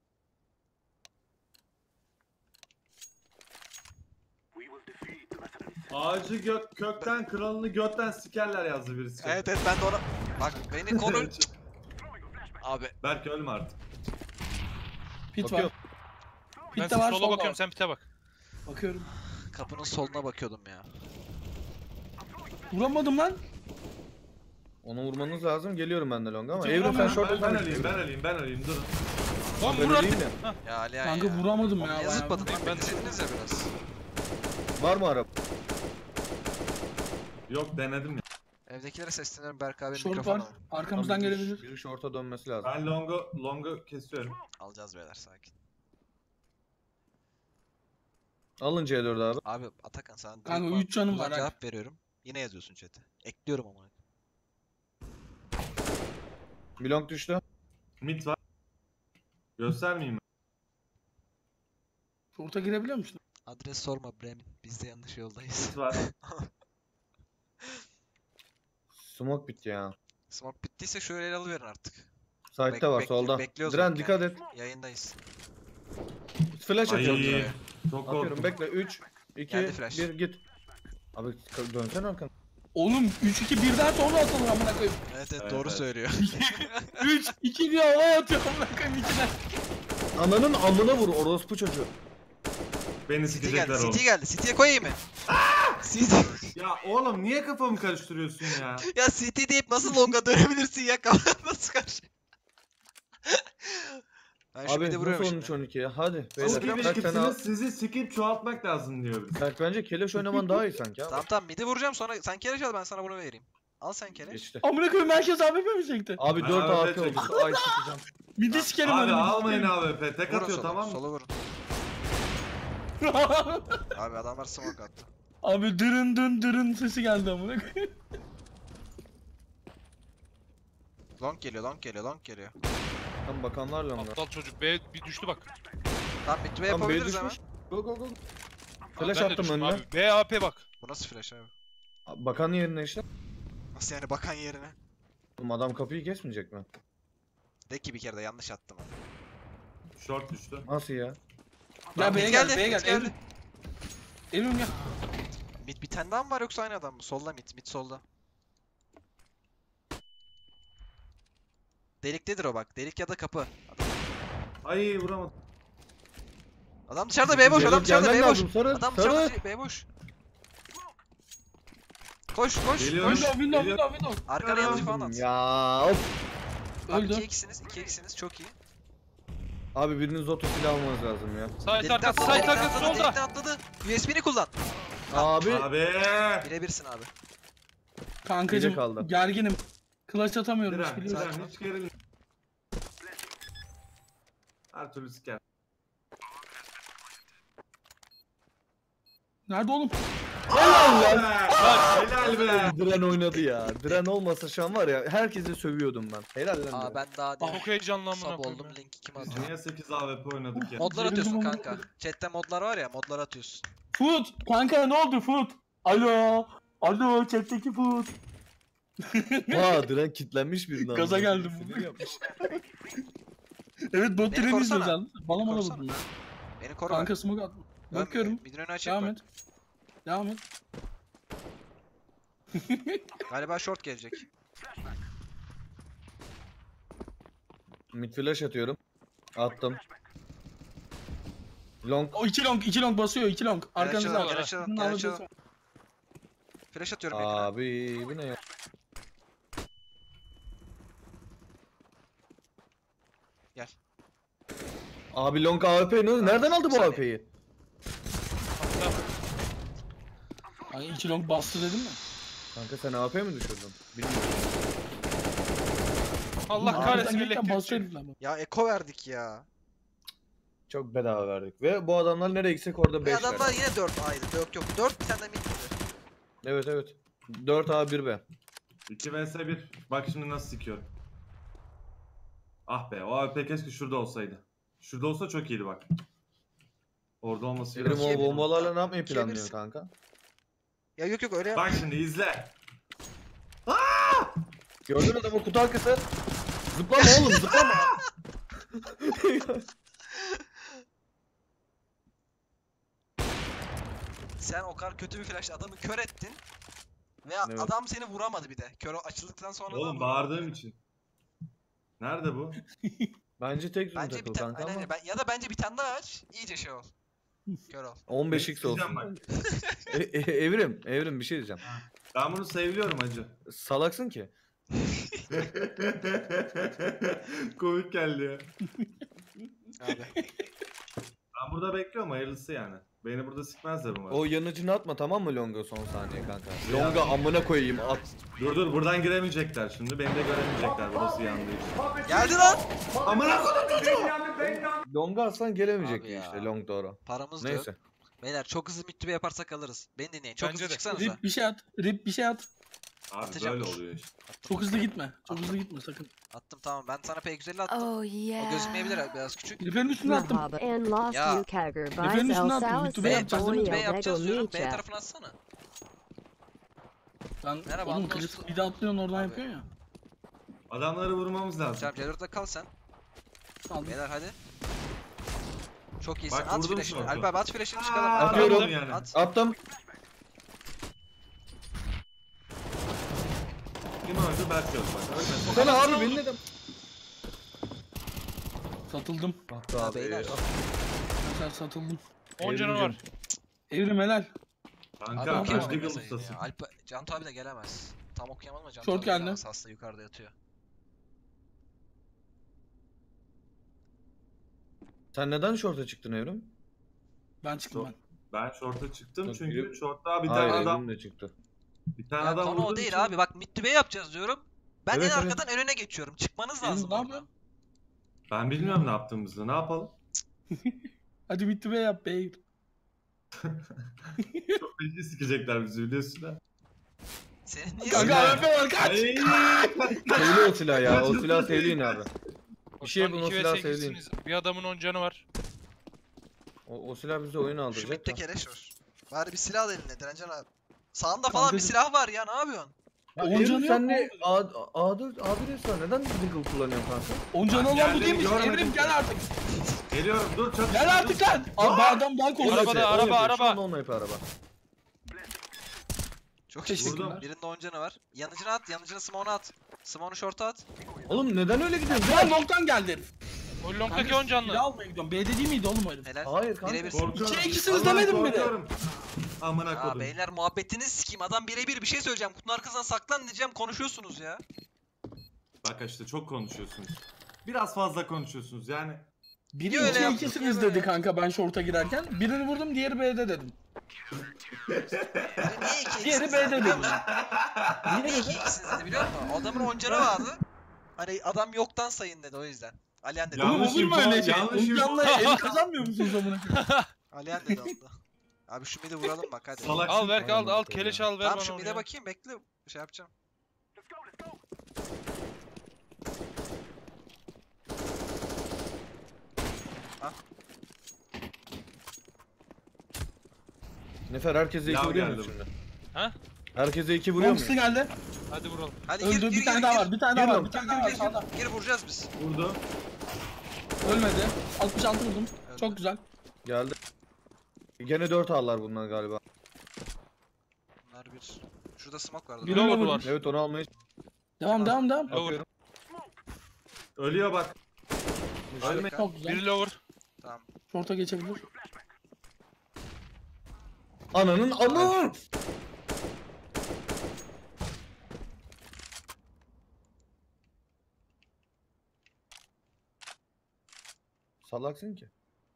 Ağacı kökten, kralını götten sikerler yazdı birisi. Evet ben de ona... Bak beni konu... Abi Belki ölme artık. Pit Bakıyorum. var. Ben Pit de var sola solda bakıyorum var. sen pite bak. Bakıyorum. kapının soluna bakıyordum ya. Vuramadım lan. Onu vurmanız lazım. Geliyorum ben de long ama. Hiç Evrim sen vuramam. short'tan Ben öleyim durun. Lan vur Böyle artık. değil mi? Ya Ali ya. Kanka vuramadım Oğlum ya. niye bayağı. zıpladın lan? Ben- Bekleseydiniz ya biraz. Var mı araba? Yok denedim ya. Evdekilere sesleniyorum, Berk abi Short mikrofon var. alın. Arkamızdan Abi, gelebilir. Biri short'a dönmesi lazım. Ben longu kesiyorum. Alacağız beyler, sakin. Alın C4 abi. Abi Atakan sen direkt Kanka, bana 3 canım buradan var, cevap veriyorum. Yine yazıyorsun chat'e. Ekliyorum ama. Bir long düştü. Mid var. Göstermeyeyim mi? Short'a girebiliyor musun? Adres sorma Bremen. Biz de yanlış yoldayız. Mid var. Smoke bitti ya. Smoke bittiyse şöyle el alıverin artık. Side'de var Bek- solda. bekliyoruz Diren bak dikkat yani. et. Yayındayız. Flash atıyorum Ay, Diren'e. çok Atıyorum korktum. bekle 3 2 Geldi flash. 1 git. Abi dönsene arkanı. Oğlum 3-2-1'den sonra atılır amına koyayım. Evet Evet, doğru evet. söylüyor. 3-2 diye havaya atıyor amına koyayım 2'den. Ananın amına vur orospu çocuğu. Beni City sikecekler geldi, oğlum. City geldi. City'ye koyayım mı? CT. Ya oğlum niye kafamı karıştırıyorsun ya? Ya CT deyip nasıl longa dönebilirsin ya? Kafan nasıl karşı? Ben şu Abi midi vuruyorum nasıl şimdi. 13-12 ya? Hadi. Nasıl Beyler. biliyor Skip musun? Berk, ekipsiniz, sizi skip çoğaltmak lazım diyoruz. Berk bence keleş oynaman daha iyi sanki abi. Tamam tamam midi vuracağım sonra sen keleş al ben sana bunu vereyim. Al sen keleş. Geçti. Amına koyayım herkes AWP mi çekti? Abi Ben 4 AWP AP oldu. çektim. Ay sıkacağım. Midi sikerim Abi hadi, midi almayın sikerim. AWP. Tek Vurun atıyor sola, tamam mı? sola vurun. Abi adamlar smoke attı. Abi dırın dın dırın sesi geldi amına koyayım. Long geliyor, long geliyor, long geliyor. Tam bakanlar longa. Aptal çocuk. B bir düştü bak. Tamam mid Tam B yapabiliriz hemen. düşmüş. Go go go. Ben Flash de attım düştüm önüne. abi. B AP bak. Bu nasıl flash abi? Bakan yerine işte. Nasıl yani bakan yerine? Oğlum adam kapıyı kesmeyecek mi? De ki bir kere de yanlış attım. Short düştü. Nasıl ya? Ya B'ye gel, B'ye mid gel. geldi. Evrim gel. Mid bir tane daha mı var yoksa aynı adam mı? Solda mid solda. Deliktedir o bak. Delik ya da kapı. Ay vuramadım. Adam dışarıda B boş, adam dışarıda B boş. Sarı, Adam sarı. dışarıda B boş. Koş koş Geliyor. koş. Window, window, Geliyor. window, window. Arkana yanıcı falan at. Ya of. Abi Öldü. 2-2'siniz çok iyi. Abi biriniz oto silah almanız lazım ya. Site Delikten arkası, atladı, site delikten arkası atladı, solda. delikten atladı. USB'ni kullan. Abi. Abi. Birebirsin abi. Kankacım Geri kaldı. gerginim. Clutch atamıyorum hiç Diren, biliyorsun. diren hiç gerilme. Her türlü siker. Nerede oğlum? Helal ya. Helal be. Diren oynadı ya. Diren olmasa şu an var ya herkesi sövüyordum ben. Helal lan. Aa Diren. ben daha Çok heyecanlı amına sab koyayım oldum ya. linki kim Biz atıyor? niye 8 AWP oynadık ya? Modlar atıyorsun Benim kanka. Chat'te modlar var ya modlar atıyorsun. Foot. Kanka ne oldu Foot? Alo. Alo chat'teki Foot. Aa Diren kitlenmiş birden. Gaza geldim. Sinir yapmış. Evet bot Beni treni korusana. izliyoruz abi. Bana bana Korusana. vurdun ya. Beni koru Kanka bak. smoke at. Dön, Bakıyorum. midin önü açık Devam bak. et. Devam et. Galiba short gelecek. Mid flash atıyorum. Attım. Long. O 2 long basıyor 2 long. Arkanızda. Gel var. açalım, Bunun gel alıcısı açalım. var. Flash atıyorum midine. Abi bu ne ya? Gel. Abi long AWP ne? Nereden aldı bu saniye. AWP'yi? Ay 2 long bastı dedim mi? Kanka sen AWP mi düşürdün? Bilmiyorum. Allah Arkadan kahretsin gelirken bastı elektrik. herifler. Ya eko verdik ya. Çok bedava verdik. Ve bu adamlar nereye gitsek orada Ve 5 adamlar verdi. yine 4 aydı. 4 yok. 4 bir tane de mid dedi. Evet evet. 4A 1B. 2 vs 1. Bak şimdi nasıl sikiyorum. Ah be o AWP keşke şurada olsaydı. Şurada olsa çok iyiydi bak. Orada olması Evrim biraz... o İkiye bir- bombalarla ne yapmayı İkiye planlıyorsun birsin. kanka? Ya yok yok öyle Bak şimdi izle. Gördün adamı kutu arkası. Zıplama oğlum zıplama. Sen o kadar kötü bir flash adamı kör ettin. Ve Evet. adam seni vuramadı bir de. Kör açıldıktan sonra da Oğlum vuramadı. bağırdığım için. Nerede bu? Bence tek zoom Bence bir takıl tane kanka ama. ya da bence bir tane daha aç. İyice şey ol. Kör ol. 15x olsun. Diyeceğim bak. Evrim bir şey diyeceğim. Ben bunu seviyorum hacı. Salaksın ki. Komik geldi ya. Abi. Ben burada bekliyorum hayırlısı yani. Beni burada sikmezler umarım. O yanıcını atma tamam mı Longa son saniye kanka. Longa amına koyayım at. Dur buradan giremeyecekler şimdi. Beni de göremeyecekler burası yandığı için. Geldi lan. Amına koydum. Longa atsan gelemeyecek Abi ya. işte long doğru. Paramız da yok. Neyse. Beyler çok hızlı mid alırsak alırız. Beni dinleyin. Çok Bence hızlı de. çıksanıza. Rip bir şey at. Rip bir şey at. Abi Atacağım. böyle oluyor işte. Çok hızlı gitme. Çok hızlı gitme sakın. Attım tamam. Ben sana P150 attım. Oh yeah. O gözükmeyebilir biraz küçük. Rip'in üstüne attım. And lost Ya. you Kagger Efendim, by şunu El yaptım, Sao YouTube'a B, yapacağız değil mi? B Boy yapacağız diyorum. B Micha. tarafına atsana. Ben Merhaba, oğlum anlaşıldı. klasik bir de atlıyorsun oradan Abi. yapıyorsun ya. Adamları vurmamız lazım. Tamam C4'de kal sen. Aldım. Beyler hadi. Çok iyisin. Bak, At vurdum flash'ını. şunu. Alp abi at flash'ını çıkalım. Aa, At. Atıyorum. atalım yani. At. Attım. Kim öldü? Berk öldü bak. Ölmesin. Sana abi beni neden? Satıldım. Ah be Ya abi. beyler. Mesela satıldım. 10 canı var. Evrim helal. Kanka Abi okuyamadım kaç okuyamadım legal mesajını ustasın? ya. Cantu abi de gelemez. Tam okuyamadım ama Cantu Short abi geldi. gelemez. Hasta yukarıda yatıyor. Sen neden short'a çıktın Evrim? Ben çıktım ben. Ben short'a çıktım Yok, çünkü yürü. short'ta bir tane Hayır adam Evrim de çıktı. Ya adam konu o vurduğum değil için- abi. Bak mid to B'ye yapacağız diyorum. Ben Evet, en evet. arkadan önüne geçiyorum. Çıkmanız Evrim, lazım ne orada. yapıyorsun? Ben bilmiyorum ne yaptığımızı. Ne yapalım? Hadi bitti be yap be. Çok feci sikecekler bizi biliyorsun ha. Senin niye Kanka AWP var kaç. Ey! Sevdi o silah ya. O silah sevdi yine abi. Bir şey Osman, yapın, o 2 ve silahı 8'siniz. Bir adamın 10 canı var. O silah bize oyun Şu aldıracak midde da. keleş var. Bari bir silah al eline Direncan abi. Sağında falan bir Kankacım. silah var ya ne yapıyorsun? Ya Onca Evrim yok sen mu ne A4 sen neden Deagle kullanıyorsun kanka? Oncan olan bu geldim, değilmiş. görmedim. Evrim gel artık. Geliyorum dur çabuk. Gel artık lan. Abi bu adam daha kolay. Arabada, araba. Şu an olmayıp araba. Çok Teşekkürler. iyi. Birinde 10 canı var. Yanıcını at, yanıcını smoke'unu at. Smoke'unu short'a at. Oğlum neden öyle gidiyorsun? Ya long'tan geldi herif. O long'daki Kanka, 10 canlı. silah almaya gidiyorum. B'de değil miydi oğlum o herif? Helal. Hayır kanka. Birebir. Korkuyorum. İkiye ikisiniz Vallahi demedim mi de? korkuyorum. Amına Aa kodum. beyler muhabbetiniz sikeyim. Adam birebir bir şey söyleyeceğim. Kutunun arkasından saklan diyeceğim. Konuşuyorsunuz ya. Bak işte çok konuşuyorsunuz. Biraz fazla konuşuyorsunuz yani. Biri Niye öyle ikiye yaptın? ikisiniz Niye dedi böyle? kanka ben short'a girerken. Birini vurdum diğeri B'de dedim. Yani niye iki Diğeri ikisiniz B'de dedi biliyor dedim. musun? Niye iki ikisiniz dedi biliyor musun? Adamın 10 canı vardı. Hani adam yoktan sayın dedi o yüzden. Alihan dedi. Ya- Oğlum Yanlış olur mu info, öyle şey? yanlış info. Oncanla evi kazanmıyor musunuz amına koyayım? Alihan dedi hatta. Abi şu midi vuralım bak hadi. Salak. Al Berk al Aynen al öyle keleş ya. al ver Tamam bana şu onu mide ya. bakayım bekle. Şey yapacağım. Nefer herkese 2 Yav vuruyor geldi muyuz şimdi? Ha? Herkese 2 vuruyor Long'sı muyuz? geldi. Hadi vuralım. Hadi Öldü bir tane daha var. Bir tane daha var. Bir tane daha var sağda. Gir vuracağız biz. Vurdu. Ölmedi. 66 vurdum. Çok güzel. Geldi. Gene 4 aldılar bunlar galiba. Bunlar bir. Şurada smoke vardı. Bir Lower lower. var. Evet onu almayı Devam. Lower. bakıyorum. Ölüyor bak. Harika. Çok güzel. Biri lower. Tamam. Short'a geçebilir. Ananın amı! Salaksın ki.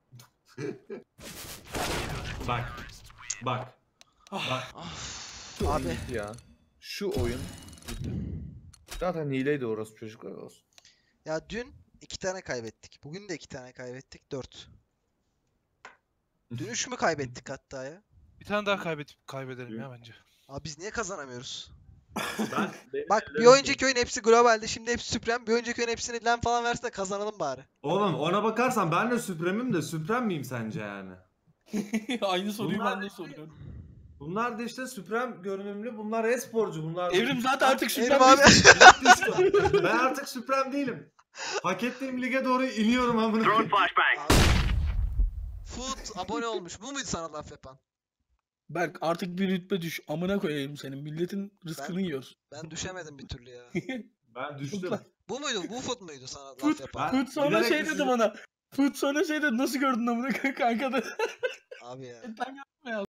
Bak. Bak. Şu oyun Abi. gitti ya. Şu oyun gitti. Zaten hileydi orası çocuklar olsun. Ya dün 2 tane kaybettik. Bugün de 2 tane kaybettik. 4. Dün 3 mü kaybettik hatta ya? Bir tane daha kaybedelim ya bence. Abi biz niye kazanamıyoruz? Benim Bak bir ellerim- önceki oyun hepsi globalde, şimdi hepsi Supreme. Bir önceki oyun hepsini LAN falan versin de kazanalım bari. Oğlum ona bakarsan ben de Suprem'im de Suprem miyim sence yani? Aynı soruyu Bunlar- ben de soruyorum. Bunlar da işte Suprem görünümlü, bunlar e-sporcu, bunlar... Evrim zaten artık Evrim Supreme abi. değil. Ben artık Suprem değilim. Hak ettiğim lige doğru iniyorum amına koyayım. Foot abone olmuş. Bu muydu sana laf yapan? Berk artık bir rütbe düş. Amına koyayım senin. Milletin rızkını yiyorsun. Ben düşemedim bir türlü ya. Ben düştüm. Bu muydu? Bu foot muydu sana laf Foot. yapan? Ben Fıt sonra bilerek şey dedi düşürdüm. bana. Fıt sonra şey dedi. Nasıl gördün amına koyayım kanka da. Abi ya. Sen yapma ya.